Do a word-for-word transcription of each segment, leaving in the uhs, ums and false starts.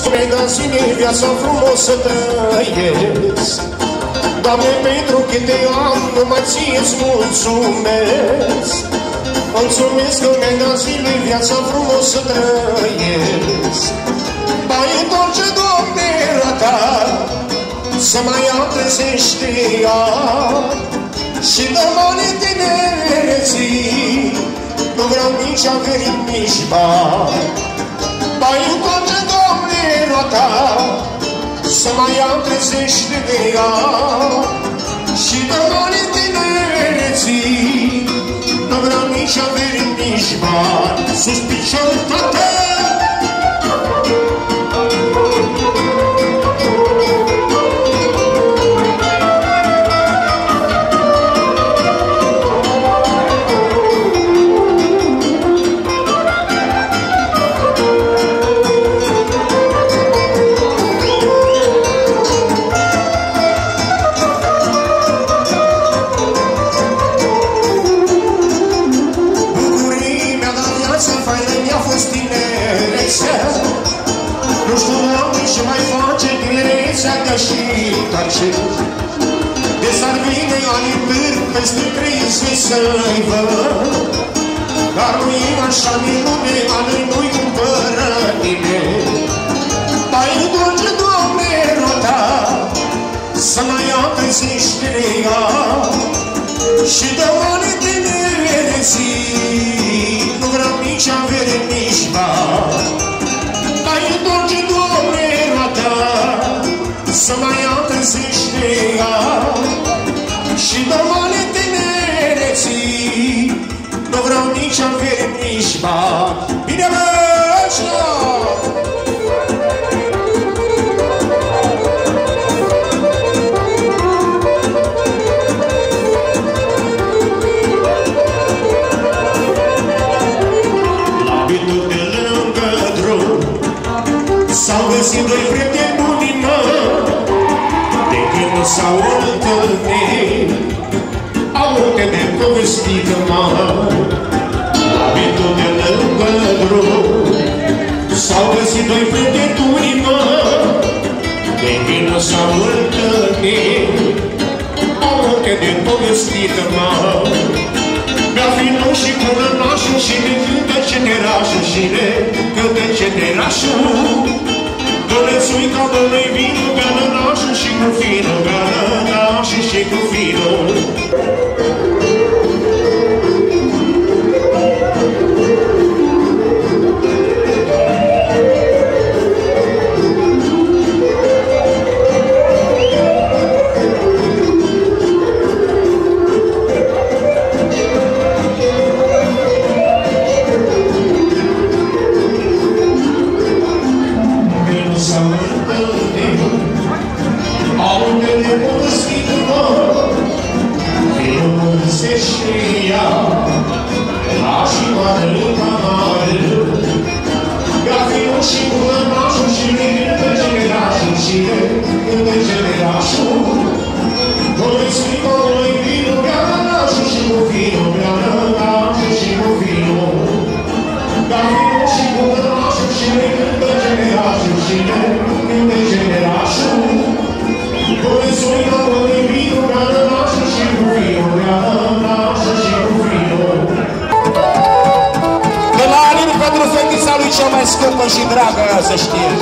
mi-ai dat zile, viața frumos să trăiesc. Doamne, pentru câte ani numai ție-ți mulțumesc. Mulțumesc că mi-ai dat zile, viața frumos să trăiesc. Mai întorce, Doamne, rata, să mai întrezește ea și dă-mă-ne tinereții, nu vreau nici averi, nici bani. Mai întorce, Doamne, rata, să mai întrezește ea și dă-mă-ne tinereții, nu vreau nici averi, nici bani. Sus picior, tată! Nu știu, Doamne, ce mai face tinerețea ca și tace. De s-ar vine ani târg peste treizeci să-i văd, dar nu-i așa minune, a lui nu-i cumpără nimeni. Mai întorce, Doamne, rota, să mai întrezește ea și dă-mă-ne tinereții, nu vreau nici avere, nici bani. Mai întorce, Doamne, roata, să mai întrezește ea și dă-mă-ne tinereții, nu vreau nici avere, nici bani. Bine, bă, așa! S-au găsit doi prieteni buni, mă, de când s-au întâlnit, au multe de povestit, mă, la bitul de lângă drum. S-au găsit doi prieteni buni, mă, de când s-au întâlnit, au multe de povestit, mă. Mi-a fi nou și cunănașul și de cântă generașul și de cântă generașul. Dă-le-ți uita, dă-le vinul, beană nașul și cu finul, beană nașul și cu finul. Cea mai scumpă și dragă, să știe.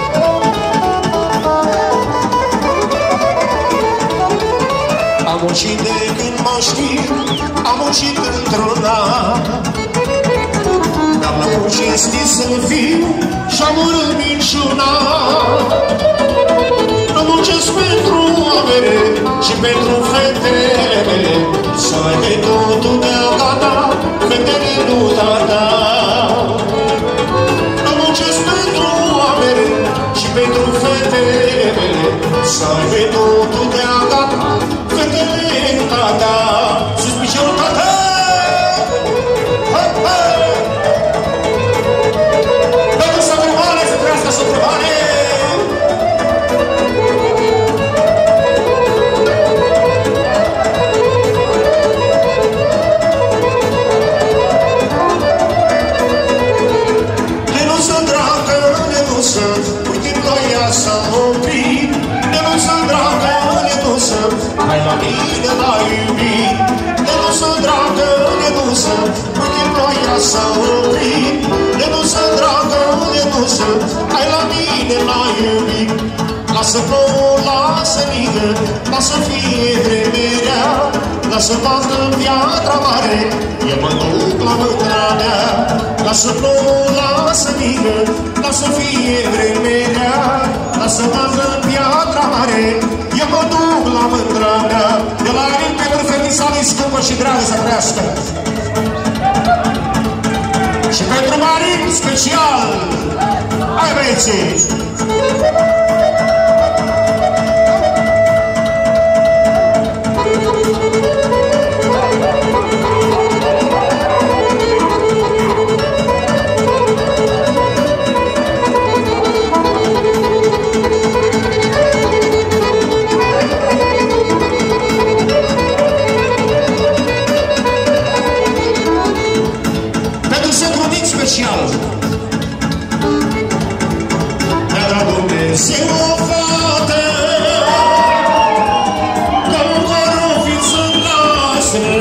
Am muncit de când mă știu, am muncit într-una, mi-am lăcut cinstit să fiu și-am urât minciuna. Nu muncesc pentru avere și pentru fetele mele, să ai de totul de-a gata, fetele nu tata. Pentru fetele mele, să aibă totul de-a gata, fetele nu tata. Sus piciorul, tata! Pentru să trebane, să trească să trebane! Lenuță, dragă, lenuță, uite-mi la ploaia s-a oprit, Neluță dragă, Neluță, hai la mine la iubit. Neluță dragă, Neluță, uite ploaia s-a oprit, Neluță dragă, Neluță, hai la mine la iubit. Lasă plouă, lasă nigă, lasă fie vremerea, lasă bată piatra mare, eu mă duc la mândra mea. Lasă plouă, lasă nigă, lasă fie vremerea, lasă bată piatra mare, eu mă duc la mândra mea. De la Arin pentru fetița lui scumpă și dragă să trăiască. Și pentru Marin special, hai băieții! Special. Mi-a dat Dumnezeu o fată, ca un coro fiță noastră,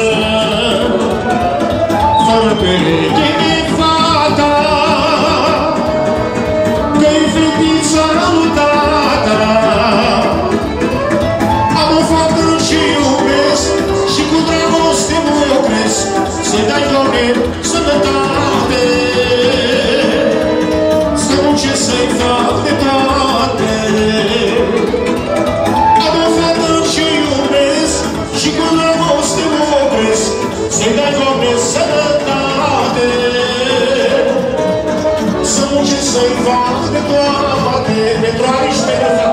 fără pereche de fata, că-i fetița lui tata. Am o fată ce iubesc și cu dragoste mă opresc, să-i dai Doamne sănătate. Să-i fac de toate. Am o fată ce iubesc și cu dragoste mă opresc, să-i dai Doamne sănătate. Să muncesc să-i fac de toate. Pentru Arici, pentru